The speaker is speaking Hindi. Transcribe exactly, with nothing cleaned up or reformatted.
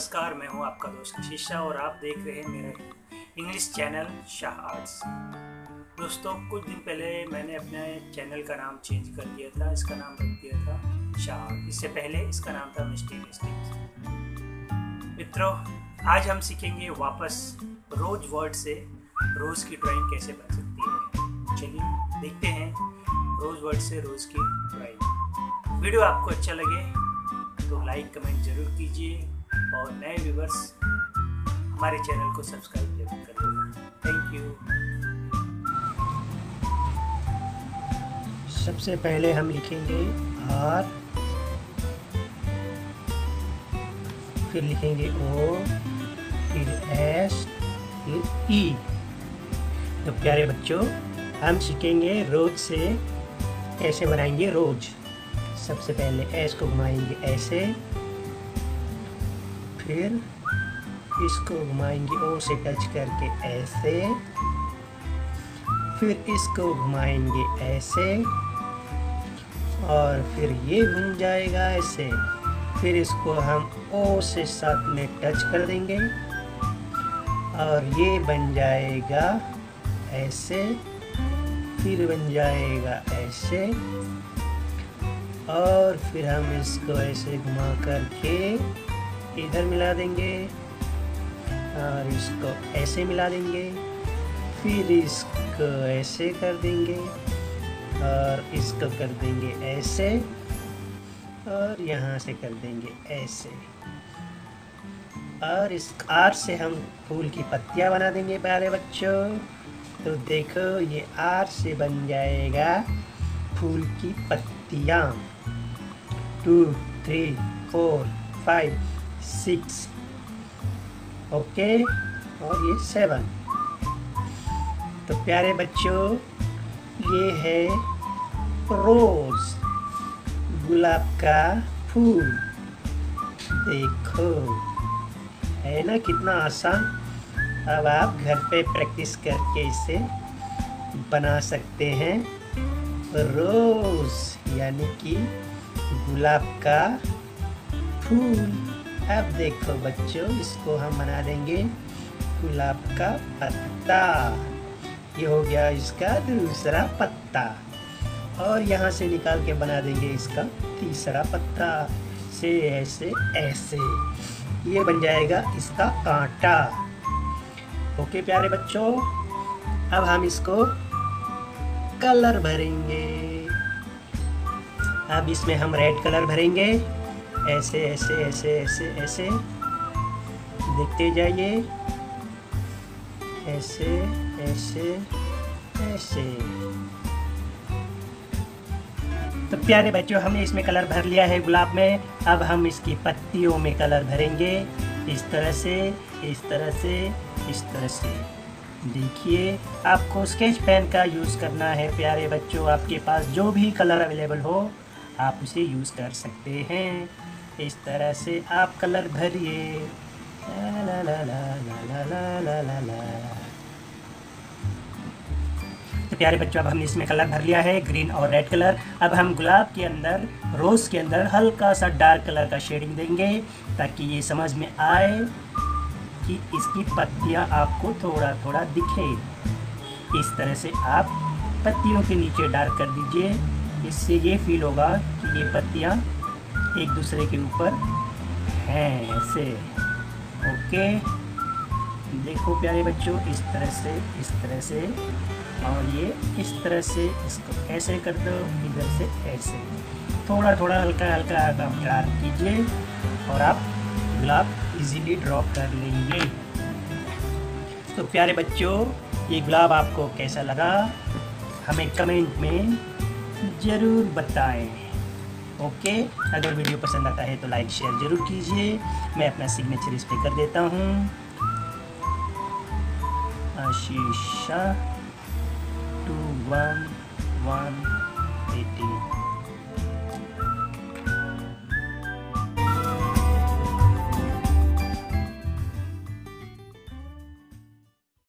नमस्कार, मैं हूं आपका दोस्त शीशा और आप देख रहे हैं मेरा इंग्लिश चैनल शाह आर्ट्स। दोस्तों, कुछ दिन पहले मैंने अपने चैनल का नाम चेंज कर दिया था। इसका नाम रख दिया था शाह आर्ट। इससे पहले इसका नाम था मिस्टीरियस थिंग्स। मित्रों, आज हम सीखेंगे वापस रोज वर्ड से रोज की ड्राइंग कैसे बन सकती है। चलिए देखते हैं रोज वर्ड से रोज की ड्राइंग। वीडियो आपको अच्छा लगे तो लाइक कमेंट जरूर कीजिए और नए व्यूवर्स हमारे चैनल को सब्सक्राइब जरूर कर देना। Thank you. सबसे पहले हम लिखेंगे आर, फिर लिखेंगे ओ, फिर एस, फिर ई। तो प्यारे बच्चों, हम सीखेंगे रोज से कैसे बनाएंगे रोज। सबसे पहले एस को घुमाएंगे ऐसे, फिर इसको घुमाएंगे ओ से टच करके ऐसे, फिर इसको घुमाएंगे ऐसे और फिर ये घूम जाएगा ऐसे। फिर इसको हम ओ से साथ में टच कर देंगे और ये बन जाएगा ऐसे, फिर बन जाएगा ऐसे और फिर हम इसको ऐसे घुमा करके इधर मिला देंगे और इसको ऐसे मिला देंगे, फिर इसको ऐसे कर देंगे और इसको कर देंगे ऐसे और यहाँ से कर देंगे ऐसे। और इस आर से हम फूल की पत्तियाँ बना देंगे प्यारे बच्चों। तो देखो, ये आर से बन जाएगा फूल की पत्तियाँ। Two, three, four, five, six, okay, और ये सेवन। तो प्यारे बच्चों, ये है रोज, गुलाब का फूल। देखो, है ना कितना आसान। अब आप घर पे प्रैक्टिस करके इसे बना सकते हैं। रोज यानी कि गुलाब का फूल। अब देखो बच्चों, इसको हम बना देंगे गुलाब का पत्ता। ये हो गया इसका दूसरा पत्ता और यहाँ से निकाल के बना देंगे इसका तीसरा पत्ता। से ऐसे ऐसे ये बन जाएगा इसका कांटा। ओके प्यारे बच्चों, अब हम इसको कलर भरेंगे। अब इसमें हम रेड कलर भरेंगे। ऐसे ऐसे ऐसे ऐसे ऐसे देखते जाइए, ऐसे ऐसे ऐसे। तो प्यारे बच्चों, हमने इसमें कलर भर लिया है गुलाब में। अब हम इसकी पत्तियों में कलर भरेंगे इस तरह से, इस तरह से, इस तरह से। देखिए, आपको स्केच पेन का यूज़ करना है प्यारे बच्चों। आपके पास जो भी कलर अवेलेबल हो आप उसे यूज़ कर सकते हैं। इस तरह से आप कलर भरिए। ला ला ला ला ला ला ला ला। तो प्यारे बच्चों, अब हमने इसमें कलर भर लिया है, ग्रीन और रेड कलर। अब हम गुलाब के अंदर, रोज़ के अंदर हल्का सा डार्क कलर का शेडिंग देंगे ताकि ये समझ में आए कि इसकी पत्तियां आपको थोड़ा थोड़ा दिखे। इस तरह से आप पत्तियों के नीचे डार्क कर दीजिए। इससे ये फील होगा कि ये पत्तियां एक दूसरे के ऊपर हैं ऐसे। ओके, देखो प्यारे बच्चों, इस तरह से, इस तरह से, और ये इस तरह से। इसको ऐसे कर दो, इधर से ऐसे। थोड़ा थोड़ा हल्का हल्का आप डार्क कीजिए और आप गुलाब इजीली ड्रॉ कर लेंगे। तो प्यारे बच्चों, ये गुलाब आपको कैसा लगा हमें कमेंट में ज़रूर बताएं। ओके, अगर वीडियो पसंद आता है तो लाइक शेयर ज़रूर कीजिए। मैं अपना सिग्नेचर इस पे कर देता हूँ, Ashisha two one one eighty.